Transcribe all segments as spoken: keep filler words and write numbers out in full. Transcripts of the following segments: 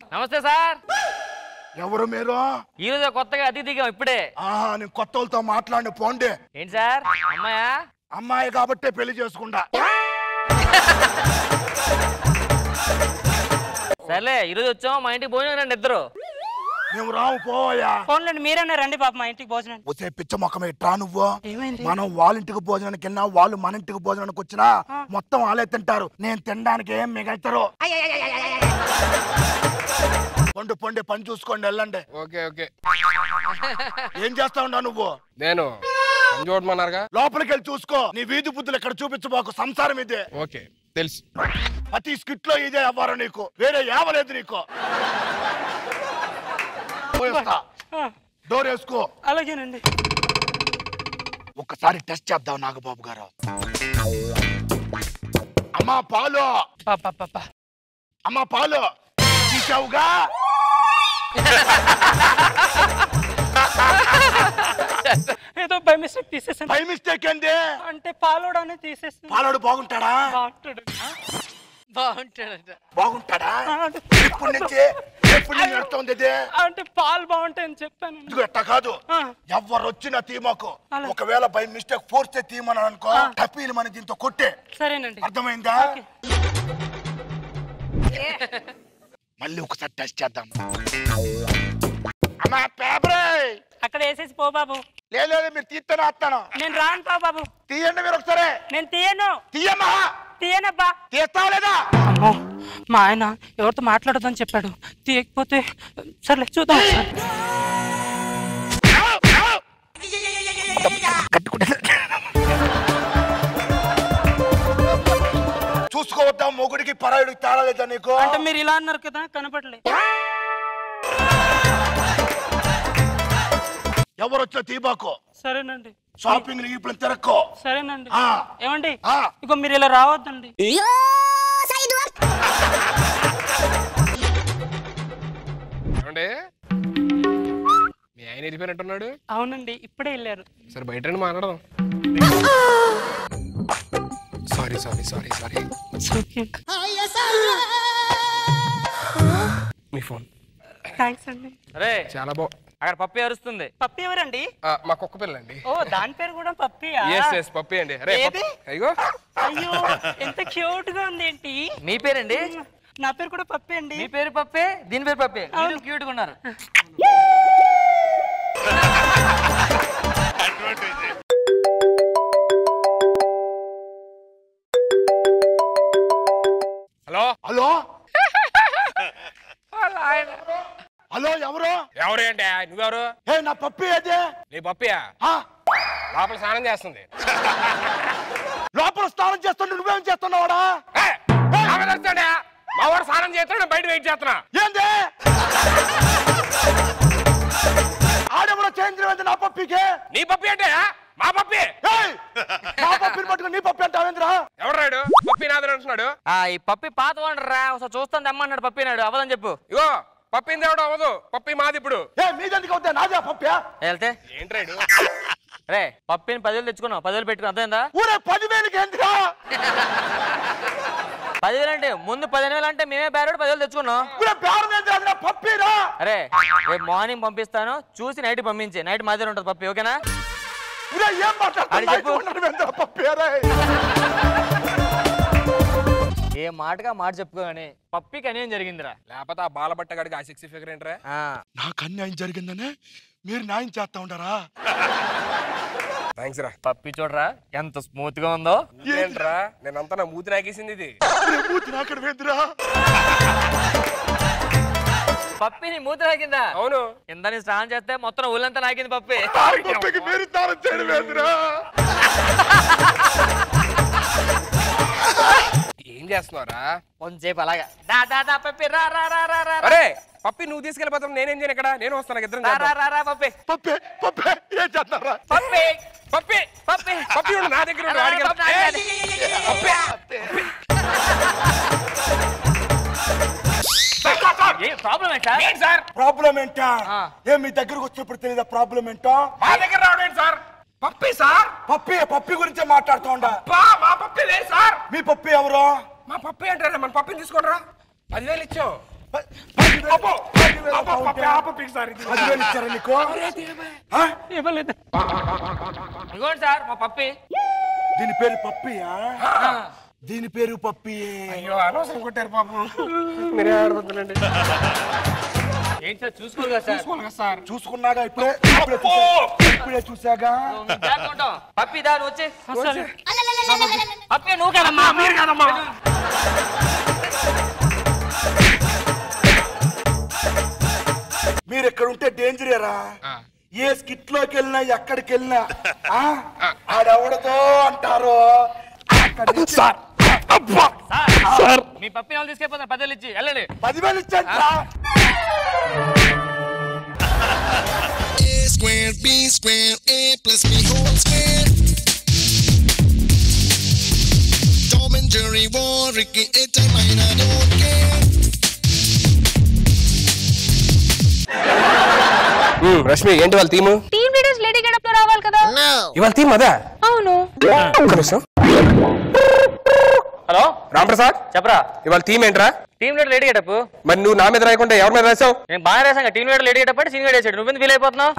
నమస్తే సార్. ఎవరు మీరు? ఈ రోజు కొత్తగా అతిథిగా ఇప్పుడే. ఆహా, నేను కొత్త వాళ్ళతో మాట్లాడి పోండి. ఏంటి సార్ అమ్మాయా? అమ్మాయి కాబట్టే పెళ్లి చేసుకుంటా. సర్లే ఈరోజు వచ్చాము, మా ఇంటికి భోజనం రండి ఇద్దరు. మేము రాము, పోయా. పోన్లండి, మీరన్నా రండి పాప మా ఇంటికి భోజనం. వచ్చే పిచ్చ మొక్కమే ట్రా నువ్వు. ఏమైంది? మనం వాళ్ళ ఇంటికి భోజనానికి వెళ్ళినా వాళ్ళు మన ఇంటికి భోజనానికి వచ్చినా మొత్తం వాళ్ళే తింటారు. నేను తినడానికి ఏం మిగతారు. పండు పండి పని చూసుకోండి, వెళ్ళండి. Okay okay. ఏం చేస్తా ఉన్నావు నువ్వు? నేను చూడమన్నారుగా, లోపలికి వెళ్ళి చూసుకో. నీ వీధి బుద్ధులు ఇక్కడ చూపించబాకు. సంసారం ఇదే. ఓకే తెలుసు. ప్రతి స్కిట్ లో ఇదే అవ్వారు నీకు, వేరే ఏవలేదు నీకు. డోర్ వేసుకో. అలాగేనండి. ఒక్కసారి టెస్ట్ చేద్దాం నాగబాబు గారు. అమ్మా పాలు, అమ్మా పాలు తీసావుగా? ఏదో బై మిస్టేక్ తీసేసాను. బై మిస్టేక్ ఏంది? అంటే పాలోడానే తీసేసాను. పాలోడు బాగుంటాడా? బాగుంటాడు. బాగుంటాడు. బాగుంటాడా? ఎప్పటి నుంచి ఎప్పుడు నడుస్తుంది ఇది? అంటే పాలు బాగుంటాయని చెప్పాను. ఇదిగో ఎట్ట కాదు, ఎవరు వచ్చినా తీమాకు. ఒకవేళ బై మిస్టేక్ ఫోర్స్ తీమని అనుకో, టపీలు మన దీంతో కొట్టే. సరేనండి. అర్థమైందా? మళ్ళీ ఒకసారి టెస్ట్ చేద్దాం. అమ్మా పేపరే అక్కడ వేసేసి పో బాబు. లేదు మీరు తీస్తాను వస్తాను. నేను రాను పా బాబు. తీయండి మీరు ఒకసారి. నేను తీయను. తీయమ్మా. తీయనబ్బా. తీస్తావా లేదా? అమ్మో, మా ఆయన ఎవరితో మాట్లాడొద్దని చెప్పాడు. తీయకపోతే సర్లే చూద్దాం. చూసుకోవద్దా మొగుడికి పరాయుడికి తేడా లేదా నీకు? అంటే మీరు ఇలా అన్నారు కదా, కనపడలే. ఎవరు వచ్చా తీబాకో. సరేనండి. షాపింగ్ ఇప్పుడు తిరక్కో. సరేనండి. ఆ. ఏమండి, ఆ. ఇక మీరు ఇలా రావద్దండి. ఏమండి, మీ ఆయన వెళ్ళిపోయినట్టున్నాడు. అవునండి, ఇప్పుడే వెళ్ళారు. సరే బయట మాట్లాడదాం. Sorry sorry sorry sorry. మీ ఫోన్. థ్యాంక్స్ అండి. అరే చాలా బాగు. అక్కడ పప్పి అరుస్తుంది. పప్పి ఎవరండి? మా కుక్క పిల్లండి. ఓ, దాని పేరు కూడా పప్పియా? ఎస్ ఎస్ పప్పి అండి. అరే అయ్యో, అయ్యో ఎంత క్యూట్ గా ఉంది ఏంటి. మీ పేరండి? నా పేరు కూడా పప్పి అండి. మీ పేరు పప్పే, దీని పేరు పప్పే. మీరు క్యూట్ గా ఉన్నారు. హలో హలో హలో ఎవరు? ఎవరు ఏంటి? నువ్వెవరు? ఏ నా పప్పి అదే. నీ పప్పియా? లోపల స్నానం చేస్తుంది. లోపల స్నానం చేస్తుంటే నువ్వేం చేస్తున్నావాడా? మా వాడు స్నానం చేస్తున్నా, బయట వెయిట్ చేస్తున్నా. ఏంది ఆడెవడో చేయించడం నా పప్పికి? నీ పప్పి అంటే మా పప్పి. నా పప్పిని పట్టుకుని నీ పప్పి అంటావేంద్రా? ఎవరు రాడు? పప్పి నాదని అంటున్నాడు. ఈ పప్పి పాత వాడరా, ఒకసారి చూస్తాను తెమ్మన్నాడు. పప్పి నాడు అవదని చెప్పు. ఇగో పప్పిని తేవడం అవ్వదు, పప్పి మాది. ఇప్పుడు ఏ మీదెందుకు అవుతా? నాదే పప్పి. వెళ్తే ఏంట్రాడు? రే పప్పిని పదివేలు తెచ్చుకున్నావు, పదివేలు పెట్టుకుని అర్థమైందా? ఊరే పదివేలకి ఏంద్రా? పదివేలు అంటే ముందు పదిహేను వేలు అంటే మేమే బేరాడు పదివేలు తెచ్చుకున్నాం. పప్పిరా. అరే రేపు మార్నింగ్ పంపిస్తాను, చూసి నైట్ పంపించే. నైట్ మా దగ్గర ఉంటుంది పప్పి, ఓకేనా? ఏ మాటగా మాట చెప్పుకోగానే పప్పికి అన్యాయం జరిగిందిరా. లేకపోతే ఆ బాలబట్ట గడికి ఆ సిక్స్ ఫిగర్ ఏంట్రా? నాకు అన్యాయం జరిగిందనే మీరు న్యాయం చేస్తా ఉంటారా? థ్యాంక్స్ రా. పప్పి చూడరా ఎంత స్మూత్ గా ఉందో. ఏంట్రా నేనంతా నా మూతి నాకేసింది ఇది. మూతి నాకడ వేద్దురా. పప్పి నీ మూతి నాకిందా? అవును. కింద నీ స్నానం చేస్తే మొత్తం ఊళ్ళంతా నాకింది పప్పి. పప్పికి మీరు స్నానం చేయడం వేద్దురా. ఏం చేస్తున్నారా? కొంచెంసేపు అలాగా దా దా దా పప్పి రా రా రా రా రా. అరే పప్పి నువ్వు తీసుకెళ్ళిపోతావు, నేనేం చేయను ఇక్కడ. నేను వస్తాను, ఇద్దరం రా రా రా రా పప్పి. పప్పి పప్పి ఏం చేస్తున్నారా? పప్పి పప్పి పప్పి పప్పి ఉండు నా దగ్గర ఉండు. వాడికి ప్రాబ్లం ఏంటా సార్? ప్రాబ్లం ఏంటా? ఏం మీ దగ్గరకు వచ్చినప్పుడు తెలియదా ప్రాబ్లం ఏంటో? మా దగ్గర రావడం ఏంటి సార్? పప్పి సార్. పప్పి పప్పి గురించే మాట్లాడుతూ ఉండా. మా పప్పి లేదు సార్. మీ పప్పి ఎవరు? మా పప్పి అంటారా? మన పప్పిని తీసుకోండిరా. పదివేలు ఇచ్చావు. అబ్బో, అబ్బో, పప్పి, ఆ పప్పికి సార్ ఇది. పదివేలు ఇచ్చారా నీకు ఆ? ఇవ్వలేదు. ఇదిగోండి సార్ మా పప్పి. దీని పేరు పప్పియా దీని పేరు పప్పి అయ్యో అనవసరం కొట్టారు పాపం. మీరే ఆడబద్దులండి. ఏంటి సార్ చూసుకోరు కదా సార్. చూసుకోవాలి కదా సార్. చూసుకున్నాగా ఇప్పుడే ఇప్పుడే చూసా- ఇప్పుడే చూసాగా మేము జాగ్రత్తగా ఉంటాం. పప్పి దాని వచ్చి అసలు పప్పి నువ్వు కదమ్మా. మీరు కాదమ్మా. మీరు ఇక్కడ ఉంటే డేంజరేరా ఏ స్కిట్ లోకి వెళ్ళినా ఎక్కడికి వెళ్ళినా ఆ? ఆడెవడదో అంటారు అక్కడి నుంచి సార్ అబ్బా సార్ మీ పప్పి వాళ్ళు తీసుకెళ్ళిపోతారు పదేళ్ళు ఇచ్చి వెళ్ళండి. పదివేలు ఇచ్చాను A square, B square, A plus B whole square. Tom and Jerry war, Ricky, it time I don't care. Rashmi ఏంటి వాళ్ళ theme? Team leaders lady getup లో రావాలి కదా. ఇవాళ థీమ్ అదా? అవును. ఒక్క నిమిషం. హలో రాంప్రసాద్ చెప్పరా. ఇవాళ థీమ్ ఏంట్రా? Team leader lady getup. మరి నువ్వు నా మీద రాయకుండా ఎవరి మీద రాసావు? నేను బాగా రాసాను. టీం లీడర్ లేడీ గెటప్ అంటే సీన్ గడ్ వేసాడు. నువ్వెందుకు ఫీల్ అయిపోతున్నావు?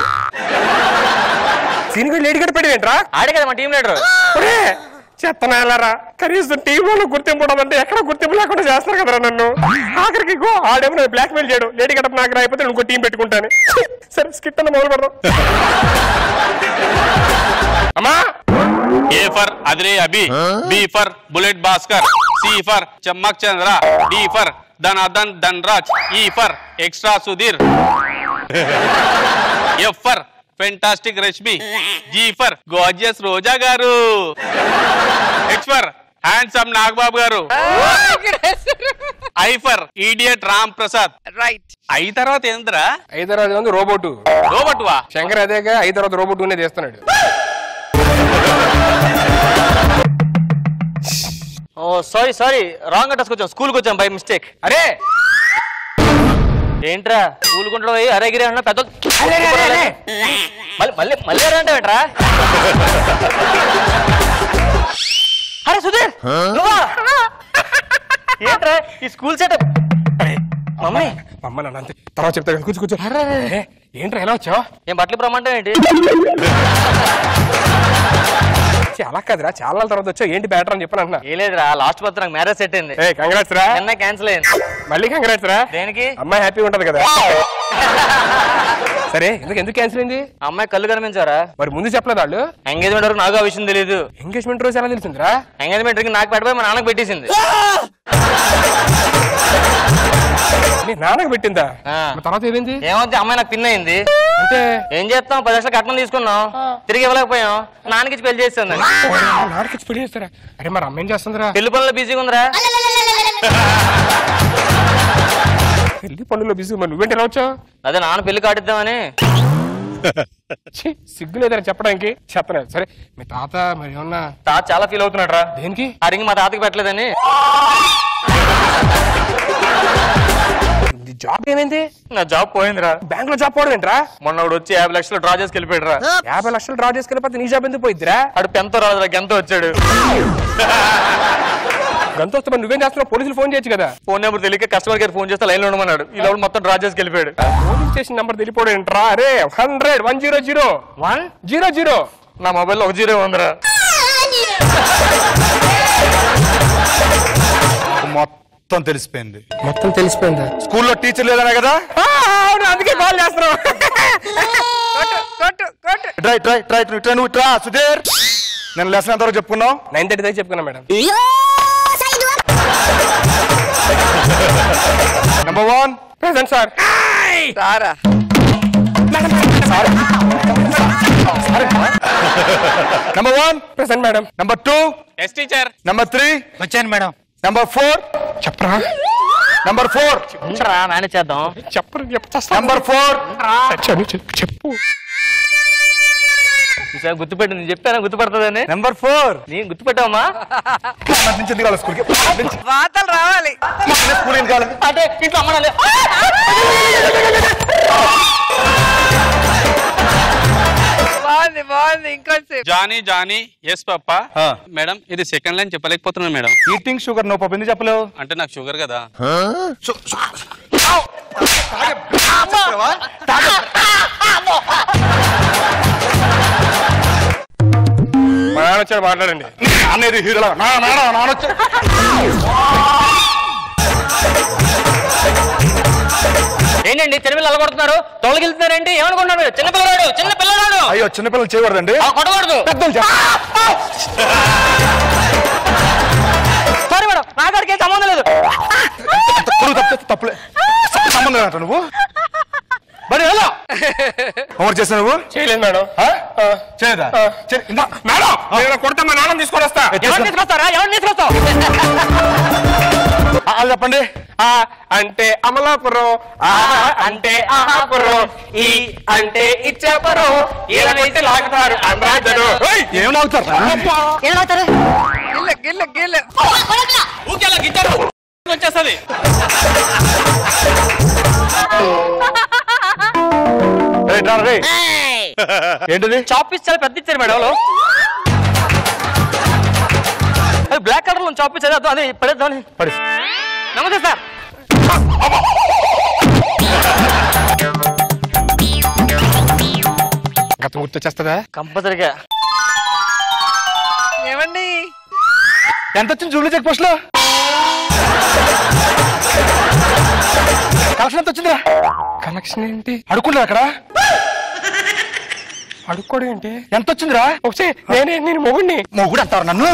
సీన్ కూడా లేడీ గడ పెట్టేంట్రా? ఆడే కదా మా టీం లీడర్. చెత్తనాలరా కనీసం టీంలో గుర్తింపు ఉండదంటే ఎక్కడ గుర్తింపు లేకుండా చేస్తారు కదరా నన్ను. ఆఖరికి గో ఆడేమో నన్ను బ్లాక్ మెయిల్ చేయడం. లేడీ గడప నాకు రాయిపోతే ఇంకో టీం పెట్టుకుంటాను. సరే స్కిట్ అన్న మొదలు పెడదాం. అమ్మా A for Adre Abhi, B for Bullet Bhaskar, C for Chammak Chandra, D for Dhanadhan Dhanraj, E for Extra Sudhir, F for Fantastic Rashmi, G for Gorgeous Roja Garu, H for Handsome Nagbabu Garu, I for Idiot Ram Prasad. Right. I తర్వాత ఏంద్రా? ఐదు తర్వాత ఉంది robot. Robot వా? శంకర్ అదేగా ఐదు తర్వాత robot ఉన్నది చేస్తున్నాడు. ఓ సారీ సారీ రాంగ్ అడ్రస్కి వచ్చాం. స్కూల్కి వచ్చాం బై మిస్టేక్. అరే ఏంట్రా స్కూల్ గుంట్లో పోయి అరే గిరి అన్న పెద్ద మళ్ళీ మళ్ళీ మళ్ళీ అంటే ఏంట్రా? అరే సుధీర్ నువ్వా? ఏంట్రా ఈ స్కూల్ సెటప్? మమ్మీ అమ్మ నాన్న అంతే తర్వాత చెప్తా కూర్చో కూర్చో. ఏ, ఏంట్రా ఎలా వచ్చావు? ఏం బట్టలు ప్రమాణం ఏంటి? అలా కాదురా చాలా నాళ్ళ తర్వాత వచ్చావు. ఏంటి బ్యాటర్ అని చెప్పని అంటున్నా. ఏ లేదురా లాస్ట్ మంత్ నాకు మ్యారేజ్ సెట్ అయింది. ఏ కంగ్రాట్స్ రా. నిన్న క్యాన్సిల్ అయింది. మళ్ళీ కంగ్రాట్స్ రా. దేనికి? అమ్మాయి హ్యాపీగా ఉంటది కదా. సరే ఎందుకు ఎందుకు క్యాన్సిల్ అయింది? అమ్మాయి కళ్ళు కనిపించారా? మరి ముందు చెప్పలేదు వాళ్ళు? ఎంగేజ్మెంట్ వరకు నాకు ఆ విషయం తెలియదు. ఎంగేజ్మెంట్ రోజు ఎలా తెలిసిందిరా? ఎంగేజ్మెంట్ కి నాకు పెట్టబోయి మా నాన్నకు పెట్టేసింది. మీ నాన్నకు పెట్టిందా? ఆ. మరి తర్వాత ఏమైంది? ఏమవుతుంది అమ్మాయి నాకు పిన్ అయింది. అంటే ఏం చేస్తాం? పది లక్షలు కట్నం తీసుకున్నాం, తిరిగి ఇవ్వలేకపోయాం. నాన్నకి ఇచ్చి పెళ్లి చేస్తుంది. నాన్నకి పెళ్లి చేస్తారా? అరే మరి అమ్మ ఏం చేస్తుందిరా? పెళ్లి పనుల్లో బిజీగా ఉందిరా. పెళ్లి పనుల్లో బిజీ. మరి నువ్వేంటి ఎలా వచ్చావు? అదే నాన్న పెళ్లి కాటిద్దామని. సిగ్గు లేదని చెప్పడానికి చెప్పలేదు. సరే మీ తాత మరి ఏమన్నా? తాత చాలా ఫీల్ అవుతున్నాడు రా. దేనికి? ఆ రింగ్ మా తాతకి పెట్టలేదని. జాబ్ ఏమైంది? నా జాబ్ పోయిందిరా. బ్యాంక్ లో జాబ్ పోవడం ఏంట్రా? మొన్న వాడు వచ్చి యాభై లక్షలు డ్రా చేసి వెళ్ళిపోయాడు రా. యాభై లక్షలు డ్రా చేసుకెళ్ళిపోతే నీ జాబ్ ఎందుకు పోయిద్దిరా? అడు పెంతో రాదురా గంతో వచ్చాడు. గంత వస్తే మరి నువ్వేం చేస్తున్నావు? పోలీసులు ఫోన్ చేయొచ్చు కదా. ఫోన్ నెంబర్ తెలియక కస్టమర్ కేర్ ఫోన్ చేస్తే లైన్ లో ఉండమన్నాడు. ఈ లోపల మొత్తం డ్రా చేసి వెళ్ళిపోయాడు. పోలీస్ స్టేషన్ నంబర్ తెలియపోవడం ఏంట్రా? అరే hundred one zero zero one zero zero నా మొబైల్లో ఒక జీరో ఉందిరా. మొత్తం తెలిసిపోయింది. మొత్తం తెలిసిపోయిందా? స్కూల్లో టీచర్ లేదనే కదా. అవును అందుకే కాల్ చేస్తున్నావు. ట్రై ట్రై ట్రై ట్రై నువ్వు ట్రా సుధీర్. నేను లెసన్ ఎంతవరకు చెప్పుకున్నావు? నైన్ థర్టీ దాకా చెప్పుకున్నా madam. Number one present sir. సారా number one present madam. Number two yes teacher. Number three వచ్చాను మేడం. నెంబర్ ఫోర్ చెప్పరా? నెంబర్ ఫోర్ ఉండరా మేనేజ్ చేద్దాం. చెప్పరు చెప్తా. నెంబర్ ఫోర్ చెప్పు. ఈసారి గుర్తుపెట్టు. నేను చెప్పాను గుర్తుపడుతుందని. నెంబర్ ఫోర్ నేను గుర్తుపెట్టావమ్మా. నుంచి ఎందుకు రావాలి స్కూల్కి? వాతలు రావాలి. స్కూల్ ఏం కావాలి? అంటే ఇంట్లో అమ్మనాలి. బాగుంది బాగుంది. ఇంకొంచెం జానీ జానీ ఎస్ పప్పా. ఆ. మేడం ఇది సెకండ్ లైన్ చెప్పలేకపోతున్నాను మేడం. ఈటింగ్ షుగర్ నో పప్పు ఎందుకు చెప్పలేవు? అంటే నాకు షుగర్ కదా. మా నాన్న వచ్చాడు మాట్లాడండి. నాన్నేది హీరోలా నా నాన్న నాన్న వచ్చాడు. ఏంటండి చిన్నపిల్లలు అలగొడుతున్నారు, తొలగిలుతున్నారేంటి? ఏమనుకుంటున్నారు? చిన్నపిల్లవాడు చిన్నపిల్లవాడు. అయ్యో చిన్నపిల్లలు చేయకూడదండి, కొట్టకూడదు. పెద్దలు సారీ మేడం, నా గారికి సంబంధం లేదు. తప్పులే సంబంధం ఏంట నువ్వు? మరి ఎలా ఎవరు చేసా నువ్వు? చేయలేదు మేడం. చేయదా మేడం నేను కొడతా మా నాన్న తీసుకొని వస్తా. ఎవరు తీసుకొస్తారా? ఎవరు తీసుకొస్తావు? అది చెప్పండి. ఆ అంటే అమలాపురం, ఆ అంటే ఆహాపురం, ఈ అంటే ఇచ్చాపురం, ఈలనైతే లాగుతారు అందరూ. ఏం లాగుతారా? గిల్ల గిల్ల గిల్ల ఊకేలా గిట్టారు వచ్చేస్తుంది. ఏంటిది? చాప్ పీస్ చాలా పెద్ద ఇచ్చారు మేడం. అది బ్లాక్ కలర్ లో చాప్ పీస్ అది అది పడేద్దామని. పడి నమస్తే సార్. గత గుర్తు వచ్చేస్తుందా? కంపల్సరిగా. ఏమండి ఎంత వచ్చింది జూబ్లీ చెక్ పోస్ట్ లో? కలెక్షన్ ఎంత వచ్చిందిరా? కనెక్షన్ ఏంటి? అడుక్కుంటా అక్కడ అడుక్కోవడం ఏంటి? ఎంత వచ్చిందిరా? ఒకసారి నేనే నేను మొగుడిని. మొగుడు అంటారు నన్ను?